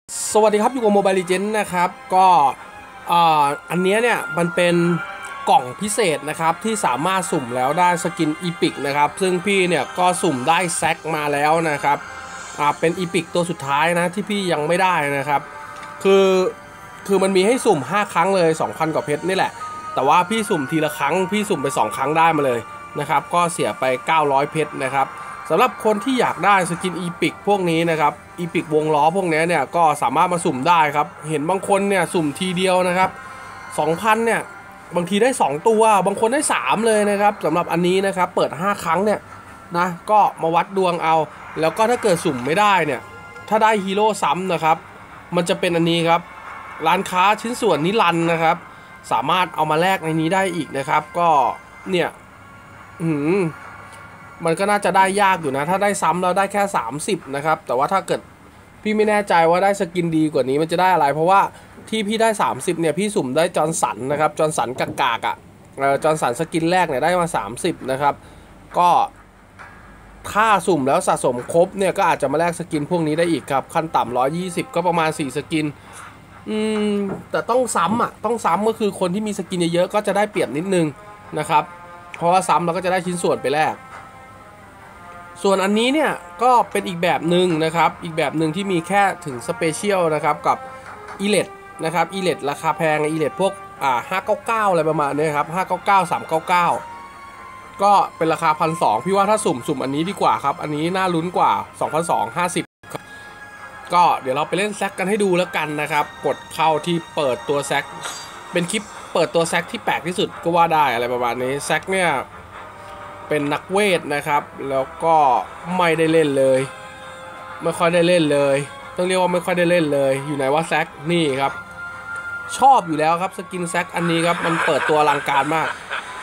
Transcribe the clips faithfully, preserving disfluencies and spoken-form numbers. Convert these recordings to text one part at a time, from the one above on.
สวัสดีครับอยู่กับ Mobile Legends นะครับก็อันนี้เนี่ยมันเป็นกล่องพิเศษนะครับที่สามารถสุ่มแล้วได้สกินอีพิกนะครับซึ่งพี่เนี่ยก็สุ่มได้แซกมาแล้วนะครับอ่าเป็นอีพิกตัวสุดท้ายนะที่พี่ยังไม่ได้นะครับคือคือมันมีให้สุ่มห้าครั้งเลย สองพัน กว่าเพชรนี่แหละแต่ว่าพี่สุ่มทีละครั้งพี่สุ่มไปสองครั้งได้มาเลยนะครับก็เสียไปเก้าร้อยเพชรนะครับสำหรับคนที่อยากได้สกินอีพิกพวกนี้นะครับอีพิกวงล้อพวกนี้เนี่ยก็สามารถมาสุ่มได้ครับเห็นบางคนเนี่ยสุ่มทีเดียวนะครับ สองพัน เนี่ยบางทีได้สองตัวบางคนได้สามเลยนะครับสำหรับอันนี้นะครับเปิดห้าครั้งเนี่ยนะก็มาวัดดวงเอาแล้วก็ถ้าเกิดสุ่มไม่ได้เนี่ยถ้าได้ฮีโร่ซ้ำนะครับมันจะเป็นอันนี้ครับร้านค้าชิ้นส่วนนิรันดร์นะครับสามารถเอามาแลกในนี้ได้อีกนะครับก็เนี่ยหืมมันก็น่าจะได้ยากอยู่นะถ้าได้ซ้ำแล้วได้แค่สามสิบนะครับแต่ว่าถ้าเกิดพี่ไม่แน่ใจว่าได้สกินดีกว่านี้มันจะได้อะไรเพราะว่าที่พี่ได้สามสิบเนี่ยพี่สุ่มได้จอร์นสันนะครับจอร์นสันกากากอ่ะเอ่อจอร์นสันสกินแรกเนี่ยได้มาสามสิบนะครับก็ถ้าสุ่มแล้วสะสมครบเนี่ยก็อาจจะมาแลกสกินพวกนี้ได้อีกครับขั้นต่ำหนึ่งร้อยยี่สิบก็ประมาณสี่สกินอืมแต่ต้องซ้ำอ่ะต้องซ้ำก็คือคนที่มีสกินเยอะๆก็จะได้เปรียบนิดนึงนะครับเพราะว่าซ้ำเราก็จะได้ชิ้นส่วนไปแลกส่วนอันนี้เนี่ยก็เป็นอีกแบบหนึ่งนะครับอีกแบบหนึ่งที่มีแค่ถึงสเปเชียลนะครับกับอีเลตนะครับอีเลตราคาแพงอีเลตพวกอ่าห้าเก้าเก้าอะไรประมาณนี้ครับห้าเก้าเก้า สามเก้าเก้าก็เป็นราคา หนึ่งพันสองร้อย พี่ว่าถ้าสุ่มสุ่มอันนี้ดีกว่าครับอันนี้น่าลุ้นกว่า สองพันสองร้อยห้าสิบ ก็เดี๋ยวเราไปเล่นแซกกันให้ดูแล้วกันนะครับกดเข้าที่เปิดตัวแซกเป็นคลิปเปิดตัวแซกที่แปลกที่สุดก็ว่าได้อะไรประมาณนี้แซกเนี่ยเป็นนักเวทนะครับแล้วก็ไม่ได้เล่นเลยไม่ค่อยได้เล่นเลยต้องเรียกว่าไม่ค่อยได้เล่นเลยอยู่ไหนว่าแซกนี่ครับชอบอยู่แล้วครับสกินแซกอันนี้ครับมันเปิดตัวอลังการมาก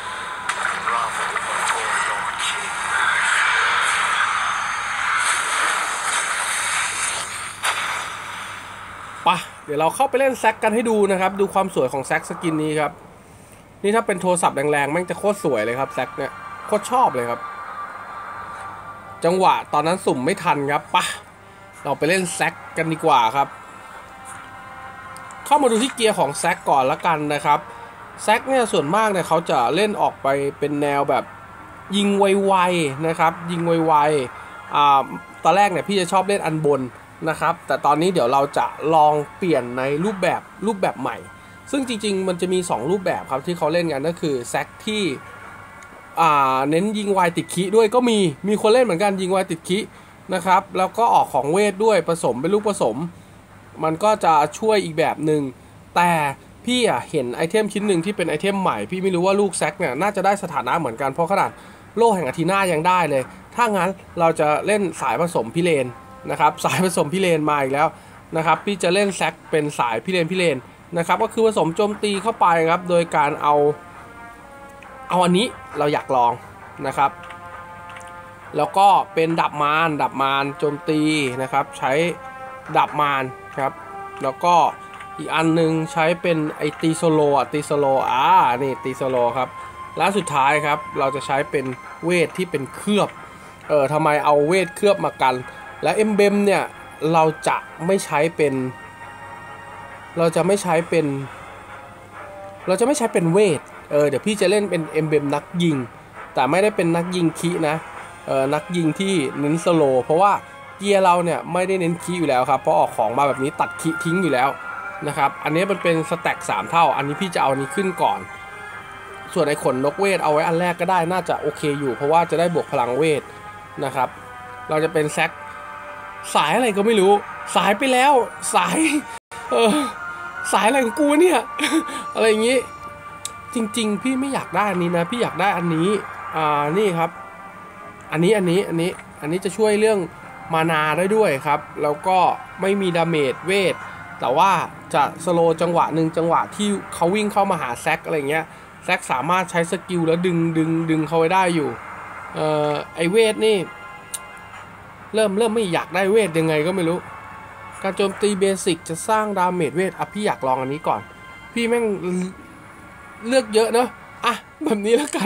ปะเดี๋ยวเราเข้าไปเล่นแซกกันให้ดูนะครับดูความสวยของแซกสกินนี้ครับนี่ถ้าเป็นโทรศัพท์แรงๆแม่งจะโคตรสวยเลยครับแซกเนี่ยโคตรชอบเลยครับจังหวะตอนนั้นสุ่มไม่ทันครับปะเราไปเล่นแซกกันดีกว่าครับเข้ามาดูที่เกียร์ของแซกก่อนละกันนะครับแซกเนี่ยส่วนมากเนี่ยเขาจะเล่นออกไปเป็นแนวแบบยิงไวๆนะครับยิงไวๆอ่าตอนแรกเนี่ยพี่จะชอบเล่นอันบนนะครับแต่ตอนนี้เดี๋ยวเราจะลองเปลี่ยนในรูปแบบรูปแบบใหม่ซึ่งจริงๆมันจะมีสองรูปแบบครับที่เขาเล่นกันก็คือแซกที่อ่าเน้นยิงไวติดคิด้วยก็มีมีคนเล่นเหมือนกันยิงไวติดคินะครับแล้วก็ออกของเวทด้วยผสมเป็นลูกผสมมันก็จะช่วยอีกแบบหนึ่งแต่พี่อ่ะเห็นไอเทมชิ้นหนึ่งที่เป็นไอเทมใหม่พี่ไม่รู้ว่าลูกแซกเนี่ยน่าจะได้สถานะเหมือนกันเพราะขนาดโล่แห่งอาทีน่ายังได้เลยถ้างั้นเราจะเล่นสายผสมพิเรนนะครับสายผสมพิเรนมาอีกแล้วนะครับพี่จะเล่นแซกเป็นสายพิเรนพิเรนนะครับก็คือผสมโจมตีเข้าไปครับโดยการเอาเอาอันนี้เราอยากลองนะครับแล้วก็เป็นดับมารดับมารโจมตีนะครับใช้ดับมารครับแล้วก็อีกอันนึงใช้เป็นไอตีโซโลอ่ะตีโซโลอ่านี่ตีโซโลครับและสุดท้ายครับเราจะใช้เป็นเวทที่เป็นเคลือบเออทำไมเอาเวทเคลือบมากันและเอ็มเบมเนี่ยเราจะไม่ใช้เป็นเราจะไม่ใช้เป็นเราจะไม่ใช้เป็นเวทเออเดี๋ยวพี่จะเล่นเป็นเอ็มเบมนักยิงแต่ไม่ได้เป็นนักยิงคีนะเออนักยิงที่เน้นสโลเพราะว่าเกียร์เราเนี่ยไม่ได้เน้นคีอยู่แล้วครับเพราะออกของมาแบบนี้ตัดคีทิ้งอยู่แล้วนะครับอันนี้มันเป็นสแต็กสามเท่าอันนี้พี่จะเอาอันนี้ขึ้นก่อนส่วนไอ้ขนนกเวทเอาไว้อันแรกก็ได้น่าจะโอเคอยู่เพราะว่าจะได้บวกพลังเวทนะครับเราจะเป็นแซกสายอะไรก็ไม่รู้สายไปแล้วสายเออสายอะไรของกูเนี่ย อะไรอย่างงี้จริงๆพี่ไม่อยากได้อันนี้นะพี่อยากได้อันนี้อ่านี่ครับอันนี้อันนี้อันนี้อันนี้จะช่วยเรื่องมานาได้ด้วยครับแล้วก็ไม่มีดาเมจเวทแต่ว่าจะสโลจังหวะหนึ่งจังหวะที่เขาวิ่งเข้ามาหาแซกอะไรเงี้ยแซกสามารถใช้สกิลแล้วดึงดึงดึงเขาไว้ได้อยู่เอ่อไอเวทนี่เริ่มเริ่มไม่อยากได้เวทยังไงก็ไม่รู้การโจมตีเบสิกจะสร้างดาเมจเวทอ่ะพี่อยากลองอันนี้ก่อนพี่แม่งเลือกเยอะเนอะอ่ะแบบนี้แล้วกัน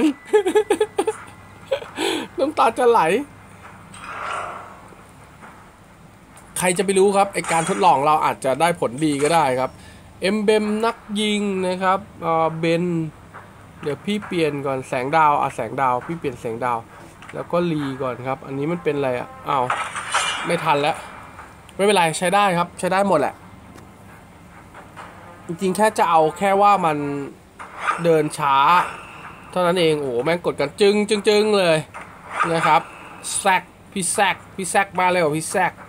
น้ำตาจะไหลใครจะไปรู้ครับไอการทดลองเราอาจจะได้ผลดีก็ได้ครับเอ็มเบมนักยิงนะครับเอ่อเบนเดี๋ยวพี่เปลี่ยนก่อนแสงดาวอ่ะแสงดาวพี่เปลี่ยนแสงดาวแล้วก็รีก่อนครับอันนี้มันเป็นอะไรอ่ะอ้าวไม่ทันแล้วไม่เป็นไรใช้ได้ครับใช้ได้หมดแหละจริงๆแค่จะเอาแค่ว่ามันเดินช้าเท่านั้นเองโอ้แม่งกดกันจึงจึงจึงเลยนะครับแซกพี่แซกพี่แซกมาเลยพี่แซก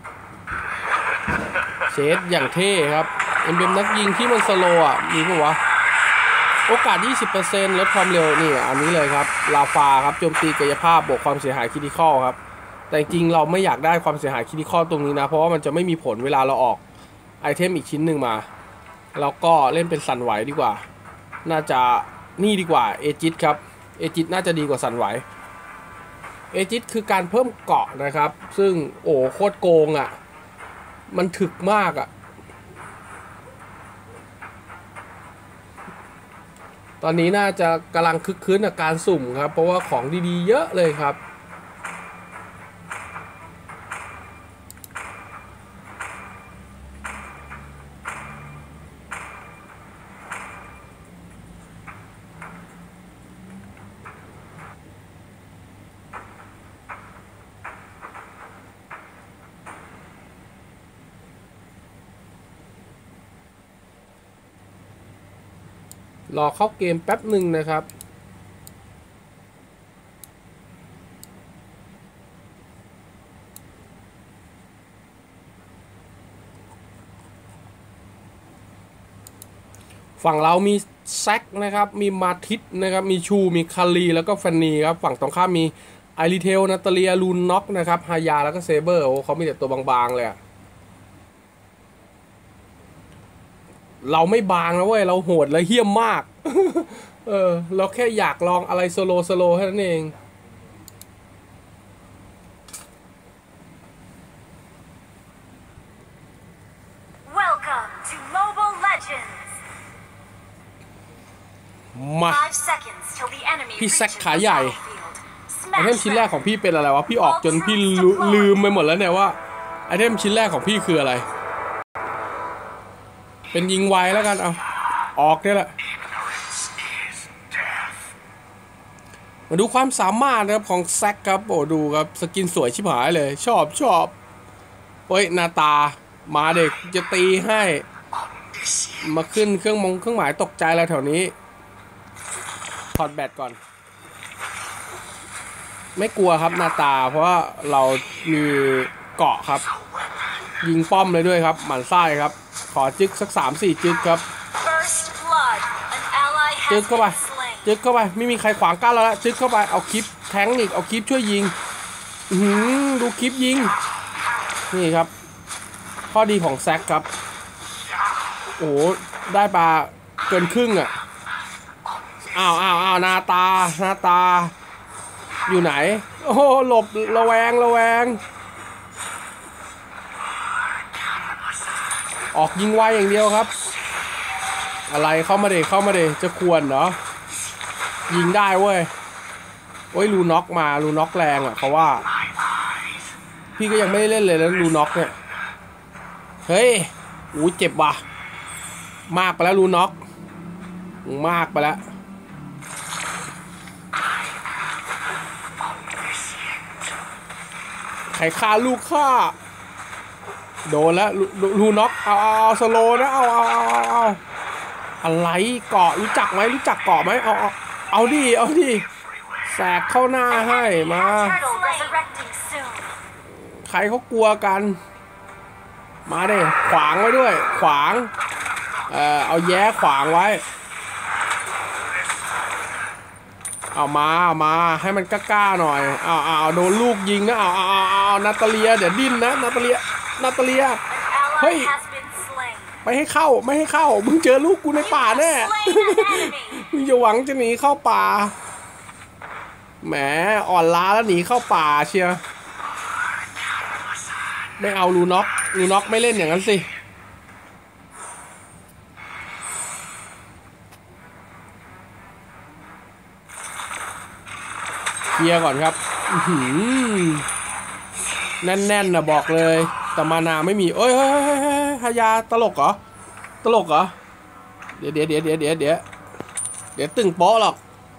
เชดอย่างเท่ครับเอ็มเบมนักยิงที่มันสโลว์อ่ะมีปะวะโอกาส ยี่สิบเปอร์เซ็นต์ ลดความเร็วนี่อันนี้เลยครับลาฟาครับโจมตีกายภาพบวกความเสียหายคริติคอลครับแต่จริงเราไม่อยากได้ความเสียหายคริติคอลตรงนี้นะเพราะว่ามันจะไม่มีผลเวลาเราออกไอเทมอีกชิ้นหนึ่งมาแล้วก็เล่นเป็นสั่นไหวดีกว่าน่าจะนี่ดีกว่าเอจิตครับเอจิตน่าจะดีกว่าสั่นไหวเอจิตคือการเพิ่มเกาะนะครับซึ่งโอ้โคตรโกงอ่ะมันถึกมากอ่ะตอนนี้น่าจะกำลังคึกคืนกับการสุ่มครับเพราะว่าของดีๆเยอะเลยครับรอเข้าเกมแป๊บหนึ่งนะครับฝั่งเรามีแซกนะครับมีมาทิสนะครับมีชูมีคารีแล้วก็แฟนนีครับฝั่งตรงข้ามมีไอริเทลนาตาเลียลูนน็อกนะครับฮายาแล้วก็เซเบอร์โอ้เขามีแต่ตัวบางๆเลยอะเราไม่บางนะเว้ยเราโหดและเหี้ยมมาก เออเราแค่อยากลองอะไรโซโลโซโลแค่นั้นเอง Welcome to Mobile Legends มา five seconds till the enemy พี่ reaches แซก the ขาใหญ่ battlefield ไอเทม Smash ชิ้นแรก them ของพี่เป็นอะไรวะพี่ออกจนพี่ลืลืมไปหมดแล้วเนี่ยว่าไอเทมชิ้นแรกของพี่คืออะไร เป็นยิงไวแล้วกันเอาออกเนี่ยแหละมาดูความสามารถนะครับของแซกครับโอ้ดูครับสกินสวยชิบหายเลยชอบชอบเฮ้ยหน้าตามาเด็กจะตีให้มาขึ้นเครื่องมงเครื่องหมายตกใจอะไรแถวนี้ถอดแบตก่อนไม่กลัวครับหน้าตาเพราะว่าเรามีเกาะครับยิงป้อมเลยด้วยครับหมั่นไส้ครับขอจึ๊กสัก สามสี่ จึ๊กครับ First blood an ally จึ๊ก has เข้าไป been slain จึ๊กเข้าไปไม่มีใครขวางกั้นแล้วละจึ๊กเข้าไปเอาคลิปแทงอีกเอาคลิปช่วยยิงอือดูคลิปยิงนี่ครับข้อดีของแซกครับโอ้ได้ปลาเกินครึ่งอ่ะอ้าวอ้าวอ้าวหน้าตาหน้าตาอยู่ไหนโอ้หลบระแวงระแวงออกยิงไวอย่างเดียวครับอะไรเข้ามาเดเข้ามาเดจะควรเหรอยิงได้เว้ยโอ้ยลูน็อกมาลูน็อกแรงอ่ะเขาว่าพี่ก็ยังไม่ได้เล่นเลยแล้วลูน็อกเนี่ยเฮ้ยอู้เจ็บว่ะมากไปแล้วลูน็อกมากไปแล้วใครฆ่าลูกฆ่าโดนแล้วลูน็อกเอาเอาสโลนะเอาเอาเอาเอาอะไรเกาะรู้จักไหมรู้จักเกาะไหมเอาเอาเอาดิเอาดิแสกเข้าหน้าให้มาใครเขากลัวกันมาดิขวางไว้ด้วยขวางเออเอาแย้ขวางไว้เอามาเอามาให้มันกล้าๆหน่อยเอาเอาโดนลูกยิงนะเอาเอาเอาเอานาตาเลียเดี๋ยวดิ้นนะนาตาเลียนาตาเลียเฮ้ยไม่ให้เข้าไม่ให้เข้ามึงเจอลูกกูในป่าแน่มึงจะหวังจะหนีเข้าป่าแหมอ่อนล้าแล้วหนีเข้าป่าเชียไม่เอาลูน็อกลูน็อกไม่เล่นอย่างนั้นสิเคลียร์ก่อนครับแน่นๆนะบอกเลยแต่มานาไม่มีเอ้ยเฮ้ยเฮ้ยเฮ้ยฮายาตลกเหรอตลกเหรอเดี๋ยวเดี๋ยวเดี๋ยวเดี๋ยวเดี๋ยวเดี๋ยวเดี๋ยวตึงโป๊ะหรอก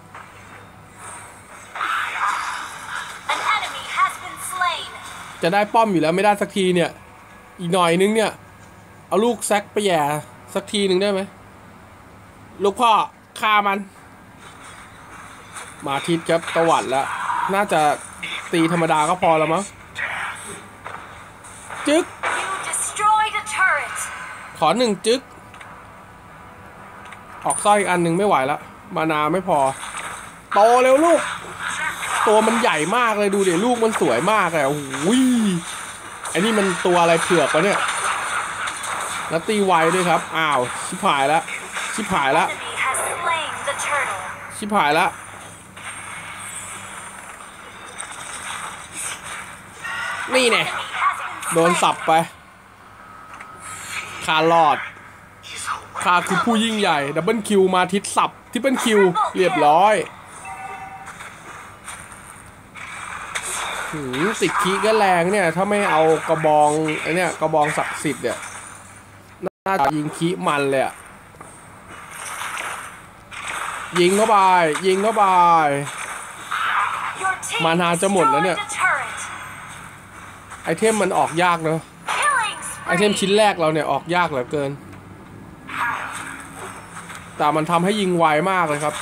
An enemy has been slain. จะได้ป้อมอยู่แล้วไม่ได้สักทีเนี่ยอีกหน่อยนึงเนี่ยเอาลูกแซกไปแย่สักทีหนึ่งได้ไหมลูกพ่อฆ่ามันมาทิศครับตะวัดแล้วน่าจะตีธรรมดาก็พอแล้วมั้งจึ๊ก You destroyed a turret. ขอหนึ่งจึ๊กออกสร้อยอีกอันหนึ่งไม่ไหวแล้วมานาไม่พอโตเร็วลูกตัวมันใหญ่มากเลยดูเดี๋ยวลูกมันสวยมากเลยโอ้ยไอ้นี่มันตัวอะไรเผือกวะเนี่ยแล้วตีไวด้วยครับอ้าวชิบหายแล้วชิบหายแล้ว Enemy has slain the turtle. ชิบหายแล้วนี่แน่ Enemy has been โดน slain. สับไปคารอดคาคือผู้ยิ่งใหญ่ดับเบิลคิวมาทิศสับทิปเปิลคิวเรียบร้อยหืมติดคีก็แรงเนี่ยถ้าไม่เอากระบองไอเนี่ยกระบองศักดิ์สิทธิ์เนี่ยน่าจะยิงคีมันเลยอะยิงเข้าไปยิงเข้าไป Your team มานาจะหมดแล้วเนี่ย destroyed a turret. ไอเทมมันออกยากเนอะ Killing ไอเทม spree. ชิ้นแรกเราเนี่ยออกยากเหลือเกินแต่มันทำให้ยิงไวมากเลยครับ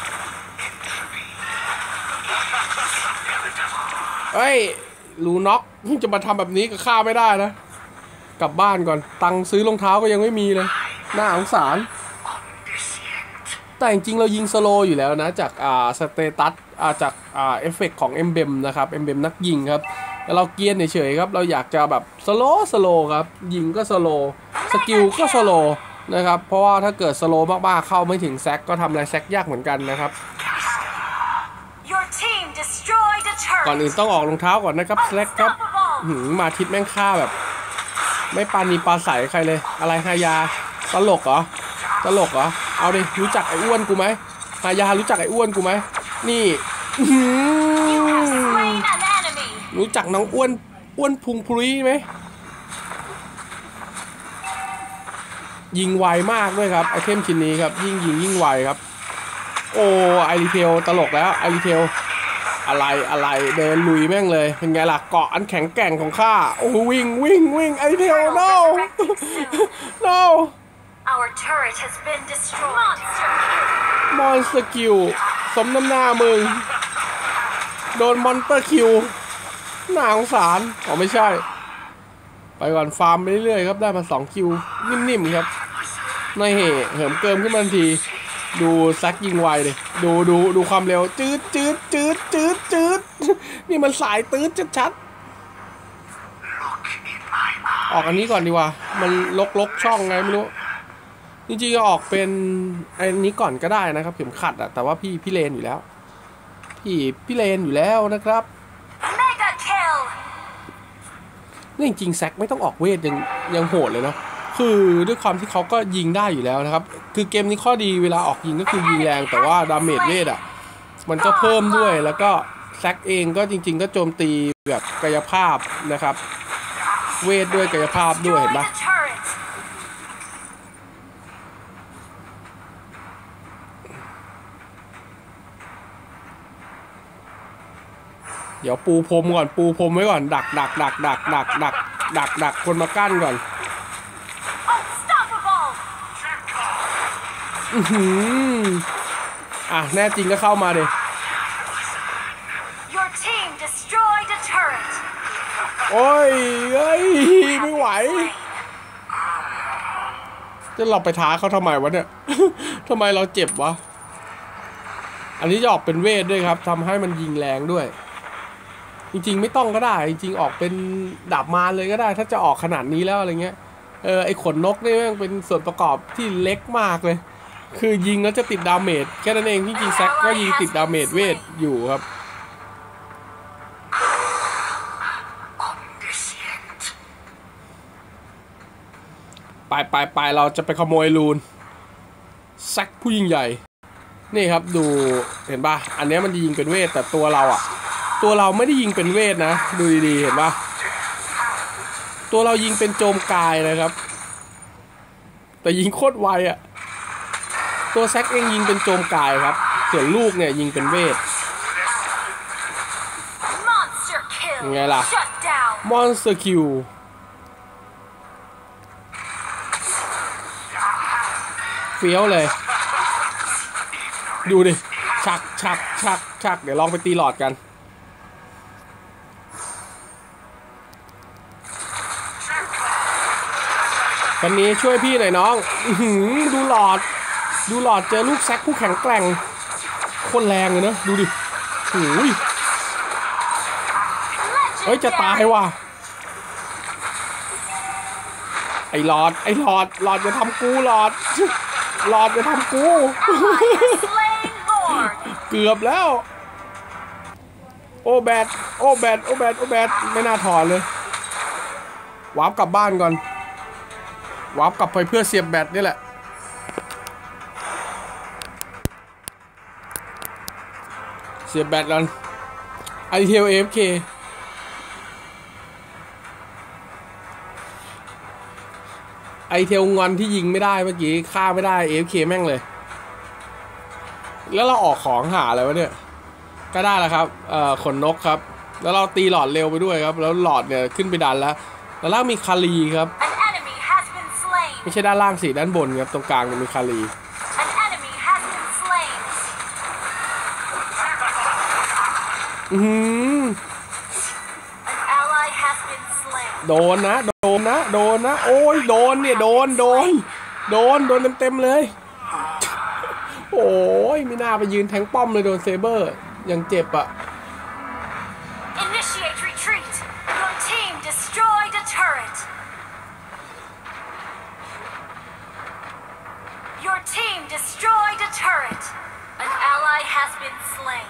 เอ้ยลูน็อกจะมาทำแบบนี้กับข้าไม่ได้นะกลับบ้านก่อนตังค์ซื้อรองเท้าก็ยังไม่มีเลยน่าสงสารแต่จริงๆเรายิงสโลอยู่แล้วนะจากอ่าสเตตัสอ่าจากอ่าเอฟเฟกของเอ็มเบมนะครับเอ็มเบมนักยิงครับแล้วเราเกียนเฉยๆครับเราอยากจะแบบสโลสโลครับยิงก็สโลสกิลก็สโลนะครับเพราะว่าถ้าเกิดสโลมากๆเข้าไม่ถึงแซกก็ทำอะไรแซกยากเหมือนกันนะครับ Your team destroyed a turret. ก่อนอื่นต้องออกรองเท้าก่อนนะครับแซกครับหืมมาทิศแม่งฆ่าแบบไม่ปานีปลาใสใครเลยอะไรฮายาตลกเหรอตลกเหรอเอาดิรู้จักไอ้อ้วนกูไหมฮายารู้จักไอ้อ้วนกูไหมนี่ You have slain an enemy. รู้จักน้องอ้วนอ้วนพุงพลุยไหมยิงไวมากด้วยครับไอเทมชิ้นนี้ครับยิ่งยิงยิ่งไวครับโอ้ไอรีเทลตลกแล้วไอรีเทลอะไรอะไรเดินลุยแม่งเลยเป็นไงล่ะเกาะอันแข็งแกร่งของข้าโอ้วิ่งวิ่งวิ่งไอรีเทล no no Our turret has been destroyed. Monster kill. มอนสกิลสมน้ำหน้ามึงโดนมอนเตอร์คิวหนาสงสารอ๋อไม่ใช่ไปก่อนฟาร์มไปเรื่อยๆครับได้มาสองคิวนิ่มๆครับในเหเหิมเกิมขึ้นมาทันทีดูแซกยิงไวเลยดูดูดูความเร็วจืดจืดจืดจืดจืดนี่มันสายตืดชัดๆออกอันนี้ก่อนดีกว่ามันลกลกช่องไงไม่รู้จริงๆก็ออกเป็นอันนี้ก่อนก็ได้นะครับเข็มขัดอะแต่ว่าพี่พี่เลนอยู่แล้วพี่พี่เลนอยู่แล้วนะครับ Mega kill. นี่จริงๆแซกไม่ต้องออกเวทยังยังโหดเลยเนาะคือด้วยความที่เขาก็ยิงได้อยู่แล้วนะครับคือเกมนี้ข้อดีเวลาออกยิงก็คือยิงแรงแต่ว่าดาเมจเวทอะมันก็เพิ่มด้วยแล้วก็แซกเองก็จริงๆก็โจมตีแบบกายภาพนะครับเวทด้วยกายภาพด้วยเห็นปะ Destroyed a turret. เดี๋ยวปูพรมก่อนปูพรมไว้ก่อนดักดักดักดักดักดักดักดักคนมากั้นก่อน Unstoppable. อือหืออ่ะแน่จริงก็เข้ามาดิ Your team destroyed a turret. โอ้ยเอ้ยไม่ไหวจะเราไปท้าเขาทำไมวะเนี่ย ทำไมเราเจ็บวะอันนี้จะออกเป็นเวทด้วยครับทำให้มันยิงแรงด้วยจริงๆไม่ต้องก็ได้จริงๆออกเป็นดาบมารเลยก็ได้ถ้าจะออกขนาดนี้แล้วอะไรเงี้ยเออไอขนนกนี่แม่งเป็นส่วนประกอบที่เล็กมากเลยคือยิงแล้วจะติดดาเมจแค่นั้นเองที่จริงแซกก็ยิงติดดาเมจเวทอยู่ครับไปไปไปเราจะไปขโมยรูนแซกผู้ยิ่งใหญ่นี่ครับดูเห็นป่ะอันนี้มันยิงเป็นเวทแต่ตัวเราอ่ะตัวเราไม่ได้ยิงเป็นเวทนะดูดีๆเห็นป่ะตัวเรายิงเป็นโจมกายนะครับแต่ยิงโคตรไวอ่ะตัวแซกเองยิงเป็นโจมกายครับส่วนลูกเนี่ยยิงเป็นเวทยังไงล่ะมอนสเตอร์คิวเฟี้ยวเลยดูดิชักชักชักชักเดี๋ยวลองไปตีหลอดกันวันนี้ช่วยพี่หน่อยน้องดูหลอดดูหลอดเจอลูกแซกผู้แข็งแกร่งโคตรแรงเลยนะดูดิโอ้ยเฮ้ยจะตายว่ะไอหลอดไอหลอดหลอดจะทำกูหลอดหลอดจะทำกูเกือบแล้วโอแบดโอแบดโอแบดโอแบดไม่น่าถอนเลยวาร์ปกลับบ้านก่อนวาร์ปกลับไปเพื่อเสียบแบตนี่แหละเสียบแบตกันไอเทล เอ เอฟ เค ไอเทลงอนที่ยิงไม่ได้เมื่อกี้ฆ่าไม่ได้ เอ เอฟ เค แม่งเลยแล้วเราออกของหาอะไรวะเนี่ยก็ได้แล้วครับเอ่อขนนกครับแล้วเราตีหลอดเร็วไปด้วยครับแล้วหลอดเนี่ยขึ้นไปดันแล้วแล้วล่างมีคาลีครับไม่ใช่ด้านล่างสิด้านบนครับตรงกลางมีคาลีอืมโดนนะโดนนะโดนนะโอ้ยโดนเนี่ยโดนโดนโดนโดนเต็มเต็มเลยโอ้ยไม่น่าไปยืนแทงป้อมเลยโดนเซเบอร์ยังเจ็บอะ Your team destroyed a turret. An ally has been slain.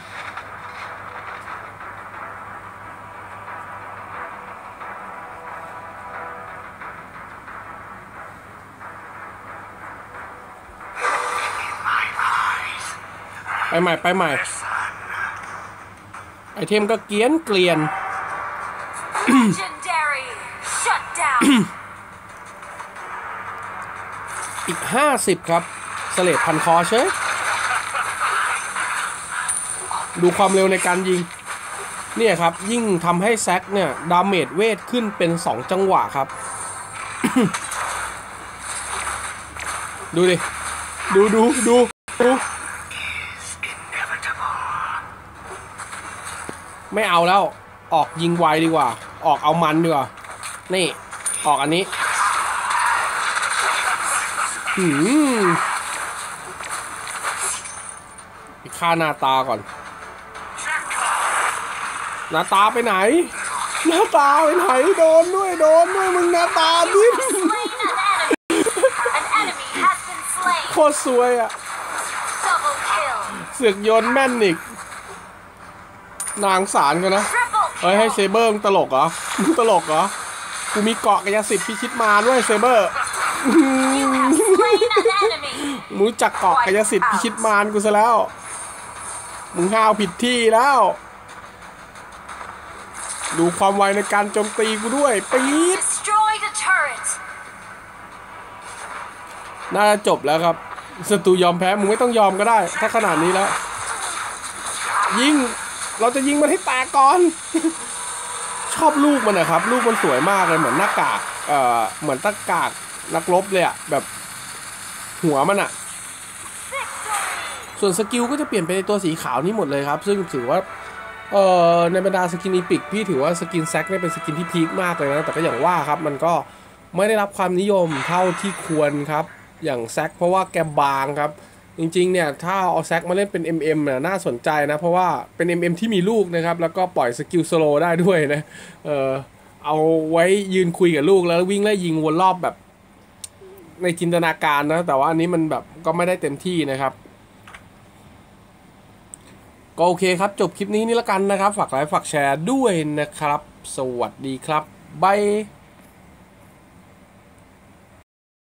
ไปใหม่ไปใหม่ไอเทมก็เกลียนเกลียน Legendary. Shut down. อีกห้าสิบครับสเลดพันคอเชยดูความเร็วในการยิงเนี่ยครับยิ่งทำให้แซกเนี่ยดาเมจเวทขึ้นเป็นสองจังหวะครับ ดูดิดูดูดูดูไม่เอาแล้วออกยิงไวดีกว่าออกเอามันดีกว่านี่ออกอันนี้อืมฆ่าหน้าตาก่อนหน้าตาไปไหนหน้าตาไปไหนโดนด้วยโดนด้วยมึงหน้าตาดิ้นโคตรสวยอ่ะเสือกโยนแม่นอีกนางสารกันนะเฮ้ยให้เซเบอร์มึงตลกเหรอมึงตลกเหรอกูมีเกาะกายสิทธิ์พิชิตมาด้วยเซเบอร์มึงจักเกาะกายสิทธิ์พิชิตมารกูซะแล้วมึงห้าวผิดที่แล้วดูความไวในการโจมตีกูด้วยปี๊ดน่าจะจบแล้วครับศัตรูยอมแพ้มึงไม่ต้องยอมก็ได้ถ้าขนาดนี้แล้วยิงเราจะยิงมันให้แตกก่อนชอบลูกมันนะครับลูกมันสวยมากเลยเหมือนหน้ากากเอ่อเหมือนหน้ากากนักรบเลยอะแบบหัวมันอะส่วนสกิลก็จะเปลี่ยนไปในตัวสีขาวนี้หมดเลยครับซึ่งถือว่าเอ่อในบรรดาสกินอีพิกพี่ถือว่าสกินแซกเนี่ยเป็นสกินที่พีคมากเลยนะแต่ก็อย่างว่าครับมันก็ไม่ได้รับความนิยมเท่าที่ควรครับอย่างแซกเพราะว่าแกบางครับจริงๆเนี่ยถ้าเอาแซกมาเล่นเป็น เอ็ม เอ็ม เนี่ยน่าสนใจนะเพราะว่าเป็น เอ็ม เอ็ม ที่มีลูกนะครับแล้วก็ปล่อยสกิลสโลว์ได้ด้วยนะเออเอาไว้ยืนคุยกับลูกแล้ววิ่งไล่ยิงวนรอบแบบในจินตนาการนะแต่ว่าอันนี้มันแบบก็ไม่ได้เต็มที่นะครับก็โอเคครับจบคลิปนี้นี่ละกันนะครับฝากไลค์ฝากแชร์ด้วยนะครับสวัสดีครับบาย